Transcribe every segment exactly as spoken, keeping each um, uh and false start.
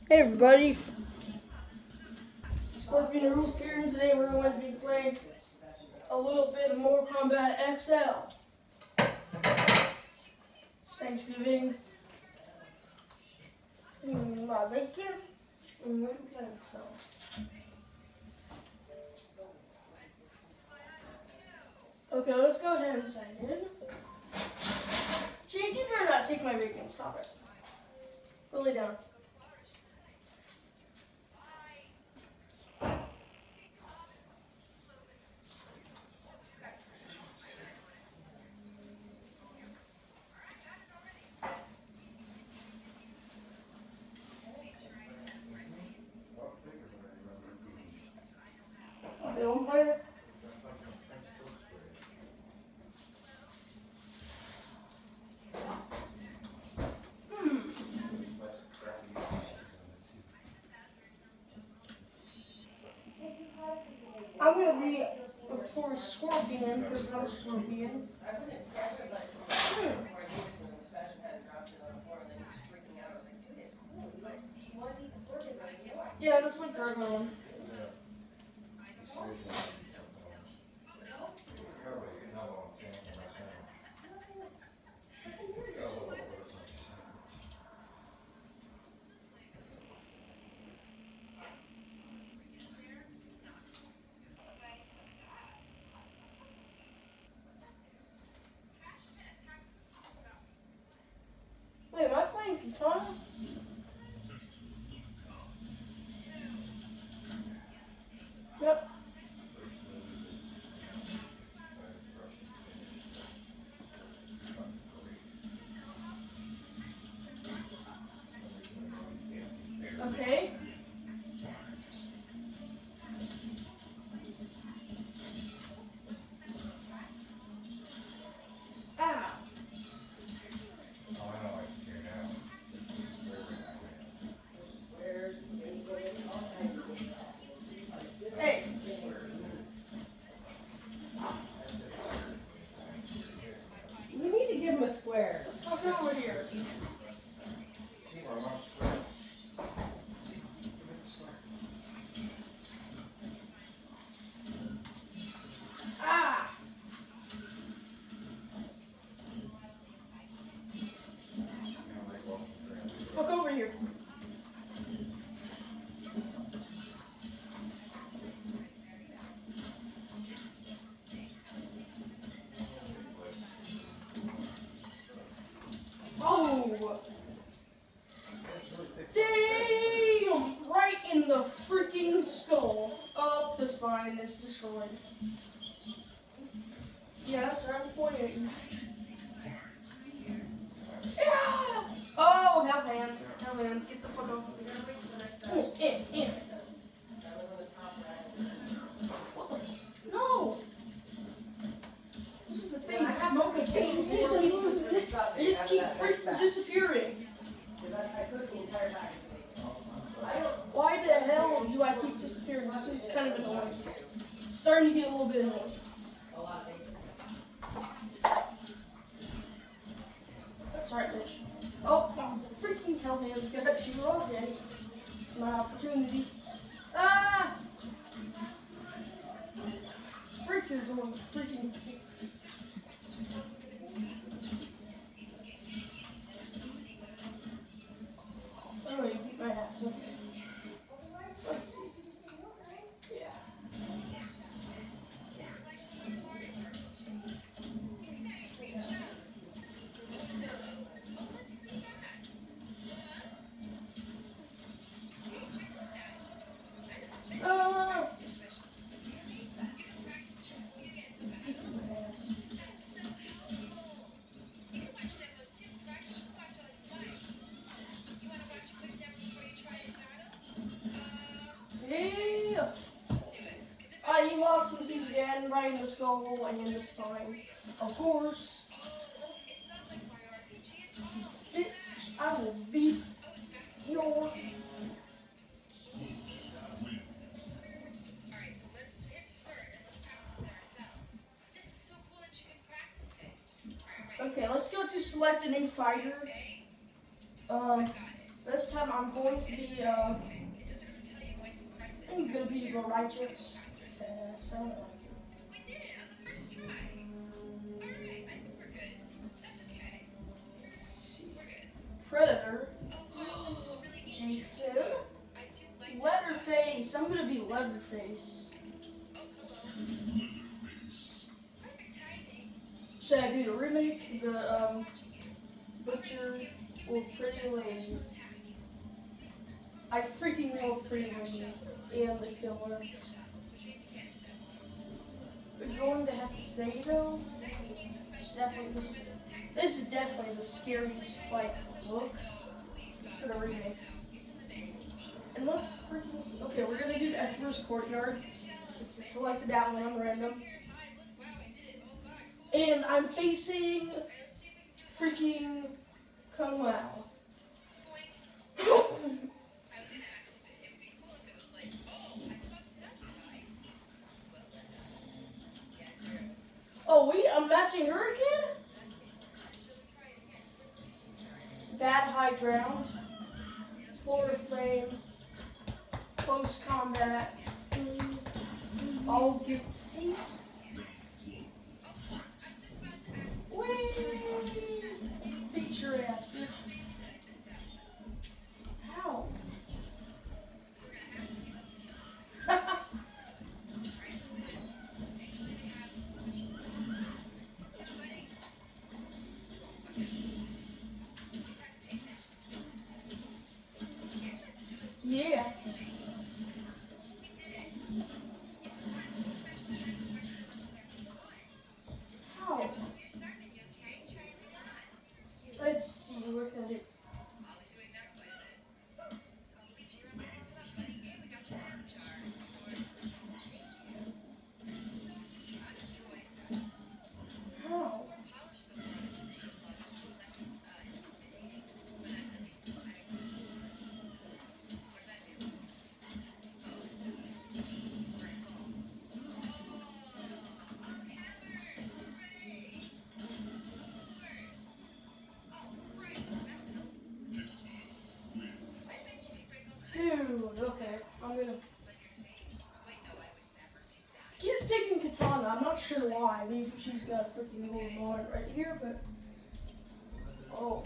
Hey everybody, Scorpion Rules here, and today we're going to be playing a little bit of Mortal Kombat X L. Thanksgiving, mm, my bacon, and we're playing X L. Okay, let's go ahead and sign in. Jake, you better not take my bacon, stop it. Go lay down. Are they on fire? I'm gonna be, of course, Scorpion, because I'm Scorpion. Hmm. Yeah, just like Dragon. Wait, am I playing Katana? Yep. Okay. Ah. Hey. You need to give him a square. Come over here. See, we're on square. See, give it the square. Ah. Fuck over here. Oh. Damn! Right in the freaking skull. Oh, the spine is destroyed. Yeah, that's right. I'm pointing at you. Yeah! Oh, hell hands. Hell hands. Get the fuck over here. In, in, in. What the fuck? No! This is the thing. Smoke is They just keep, they just keep freaking disappearing. Why the hell do I keep disappearing? This is kind of annoying. It's starting to get a little bit annoying. That's right, bitch. Oh, freaking hell hands got you all day. My opportunity. Ah! Freak, you're going freaking. Oh, you beat my ass. Okay. Let's see. Yeah. Oh! Yeah! Ah, you lost some teeth again, right in the skull and in the spine. Of course. Bitch, I will beat your. Okay, let's go to select a new fighter. Um, This time I'm going to be, uh, I'm gonna be the righteous. Uh, so, Predator. Jason. Leatherface. I'm gonna be Leatherface. Should I do the remake? The, um, Butcher or Pretty Lady? I freaking love Pretty Lady and the Killer. We're going to have to say though, definitely this is this is definitely the scariest like look for the remake. And let's freaking okay, we're gonna do the first courtyard since it's selected that one on random. And I'm facing freaking Kung Lao. Oh wait, I'm matching her again? Bad high ground, floor frame, close combat, all give taste. Wait, beat your ass, bitch. How? Yeah. How? Let's see, what can I do? How? Dude, okay, I'm gonna. He's picking Katana. I'm not sure why. Maybe she's got a freaking little moment right here, but oh.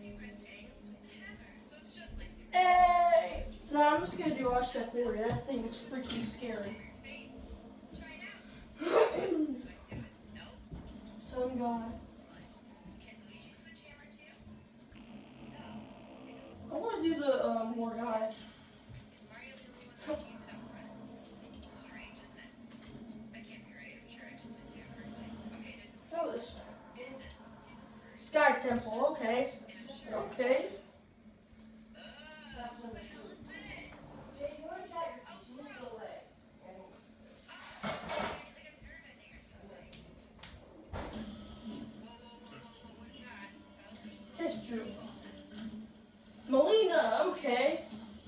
Hey! No, I'm just gonna do Aztec Warrior. That thing is freaking scary. Sun God. I want to do the um, Morgana. Oh, this Sky Temple. Okay. Okay. Test Drew. Melina, okay.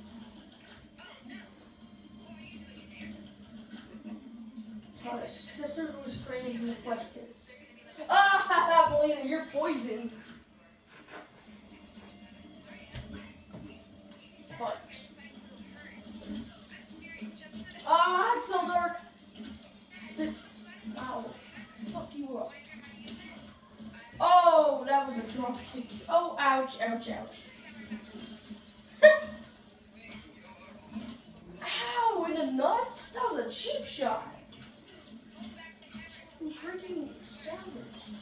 My sister was created in the flesh pits. Ah, Melina, you're poisoned. Fight. Ah, it's so dark. Ow. Fuck you up. Oh, that was a drop kick. Oh, ouch, ouch, ouch. Ow, in the nuts? That was a cheap shot. You freaking savage.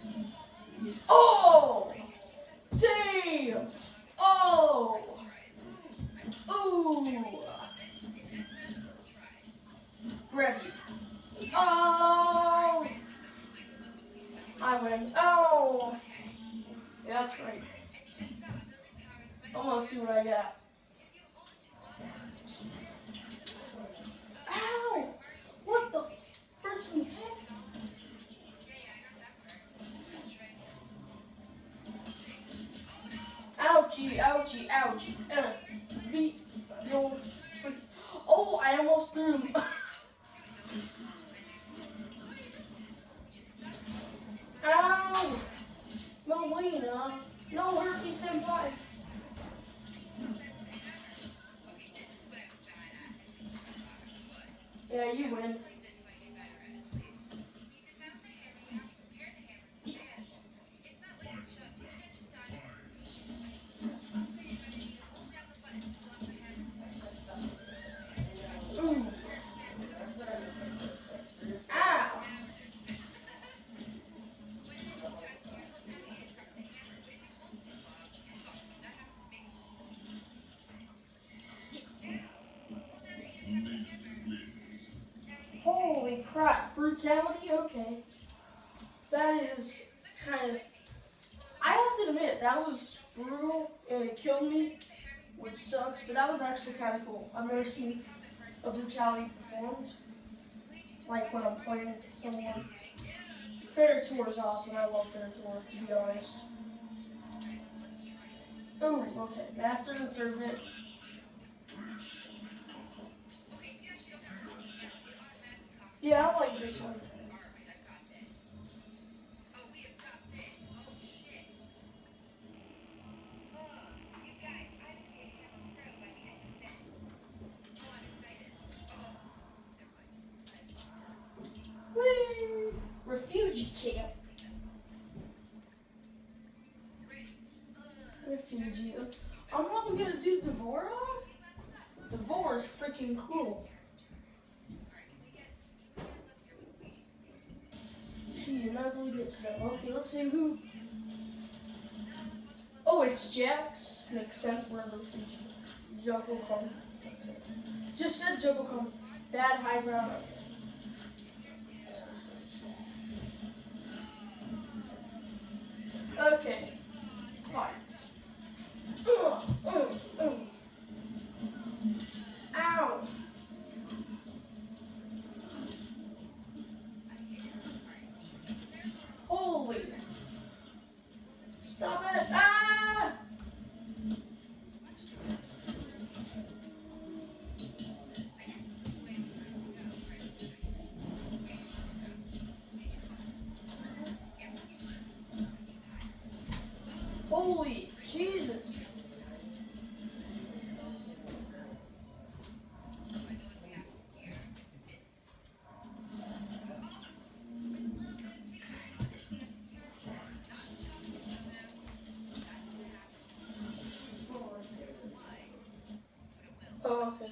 Oh! Damn! Oh! Ooh! Grab you. Oh! I win. Oh! Yeah, that's right. I'm gonna see what I got. Ow! What the freaking heck? Ouchie, ouchie, ouchie. Uh, beat your freak. Oh, I almost threw him. Ow! Melina. No, hurt me, senpai. Yeah, you win. Ooh. Ow. Holy crap. Brutality? Okay. That is kind of... I have to admit, that was brutal and it killed me, which sucks, but that was actually kind of cool. I've never seen a brutality performed, like when I'm playing with someone. Ferritor is awesome. I love Ferritor, to be honest. Ooh, okay. Master and Servant. Yeah, I like this one. Whee! Refugee camp. Refugee. I'm probably gonna do Devora. Devora is freaking cool. She's an ugly bitch though. Okay, let's see who. Oh, it's Jax. Makes sense. We're a refugee. Joko-kun. Just said Joko-kun. Bad high ground. Okay. Fine. Ugh, ugh, ugh. Ow. Holy. Stop it. Ah! Holy Jesus. Oh, okay.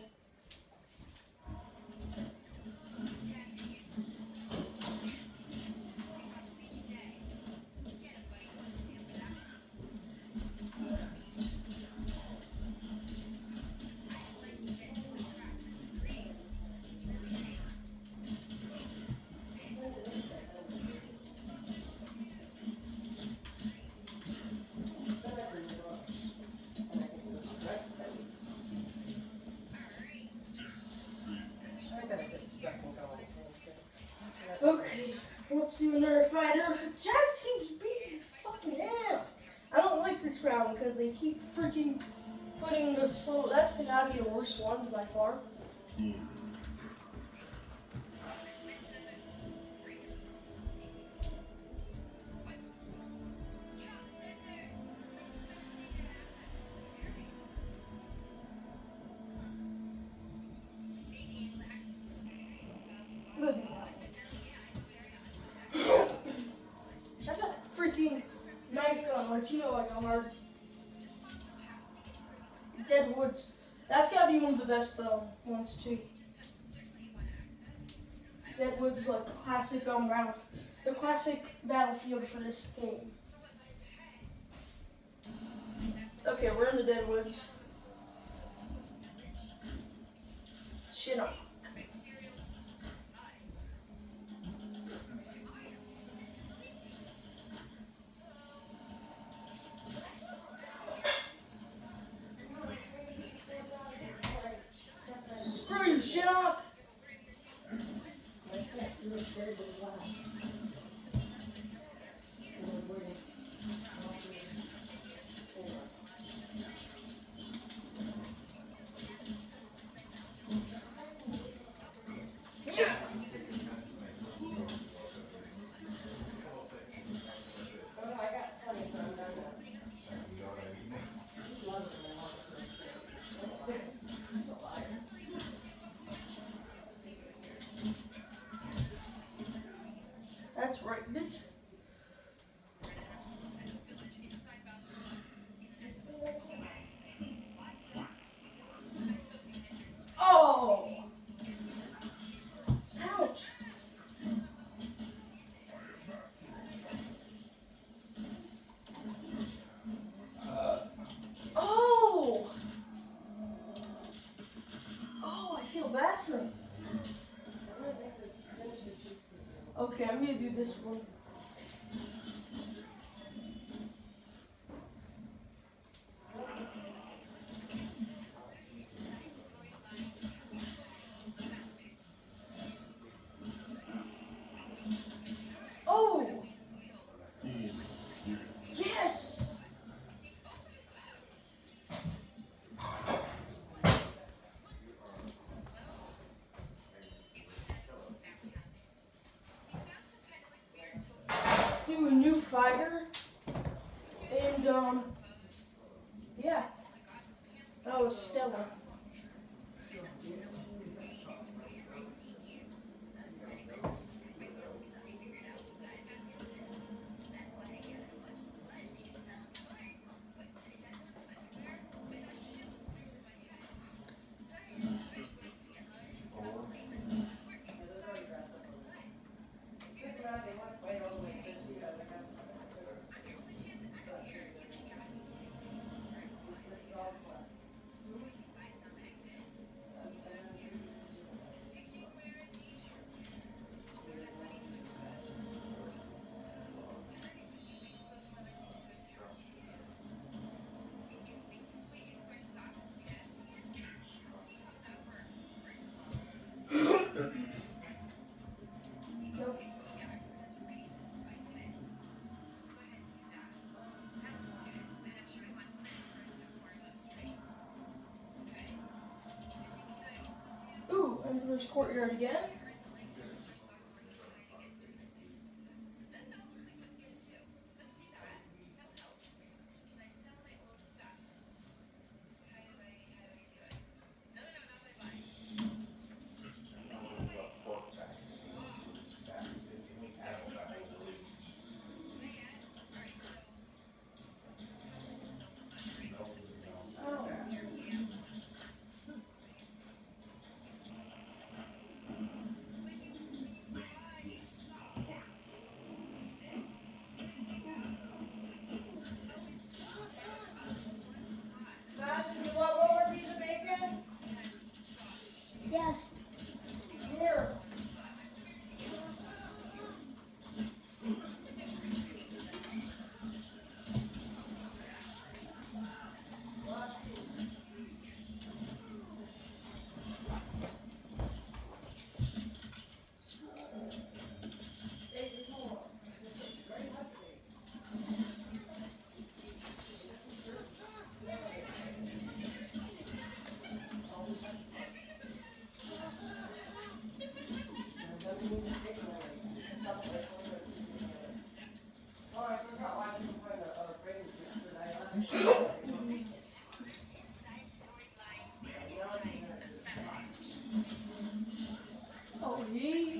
Okay, let's do another fighter. Jax keeps beating fucking ass. I don't like this round because they keep freaking putting the slow. That's gotta be the worst one by far. Check that freaking knife gun lets you know like how hard. Deadwoods. That's gotta be one of the best though ones too. Deadwoods is like the classic um round, the classic battlefield for this game. Okay, we're in the Deadwoods. Shit up. Screw you, Shinnok! Yeah! right, bitch. Oh! Ouch! Oh! Oh, I feel bad for him. Okay, I'm gonna do this one. Oh! Yes! Do a new fighter, and um, yeah, that was stellar. Ooh, Emperor's Courtyard again. Yes. Here. Oh, yeah.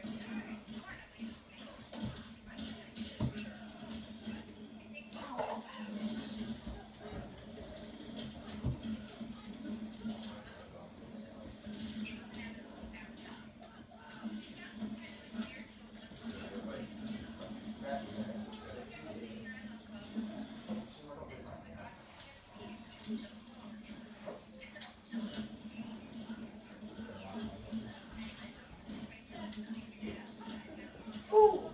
Ooh.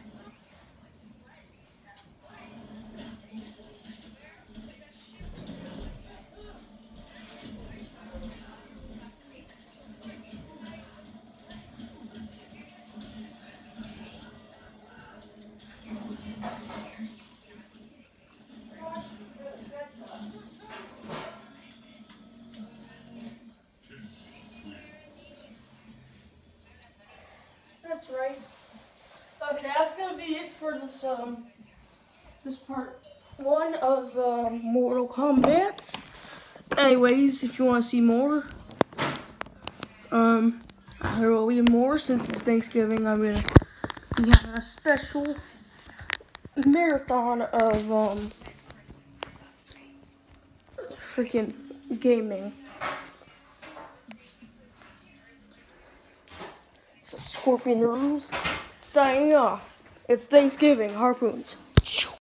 That's right. Okay, that's gonna be it for this um this part one of um, Mortal Kombat. Anyways, if you want to see more, um, there will be more since it's Thanksgiving. I'm gonna we have a special marathon of um freaking gaming. So Scorpion Ruse signing off. It's Thanksgiving, harpoons.